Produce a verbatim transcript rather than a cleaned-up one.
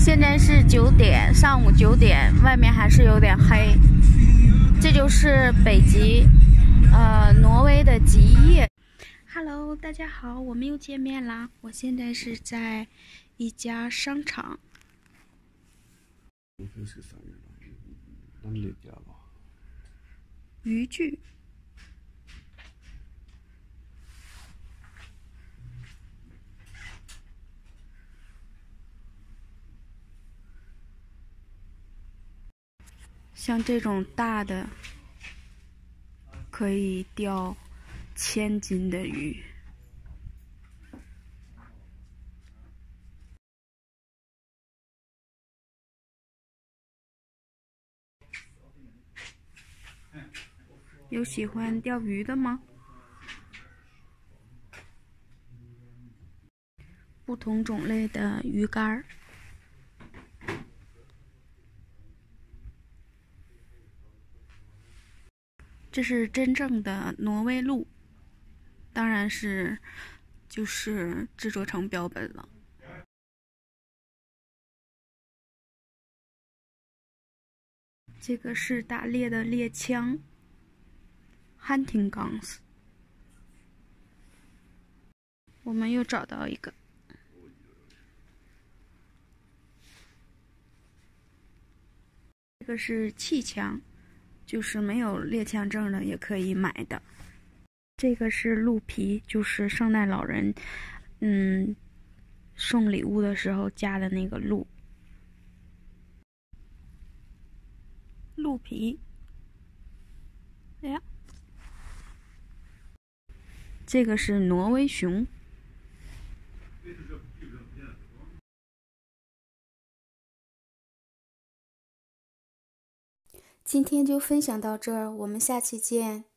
现在是九点，上午九点，外面还是有点黑。这就是北极，呃，挪威的极夜。Hello， 大家好，我们又见面啦！我现在是在一家商场。渔具。像这种大的，可以钓千斤的鱼。有喜欢钓鱼的吗？不同种类的鱼竿。这是真正的挪威鹿，当然是就是制作成标本了。这个是打猎的猎枪 ，hunting guns。我们又找到一个，这个是气枪。就是没有猎枪证的也可以买的。这个是鹿皮，就是圣诞老人，嗯，送礼物的时候加的那个鹿。鹿皮，哎呀，这个是挪威熊。今天就分享到这儿，我们下期见。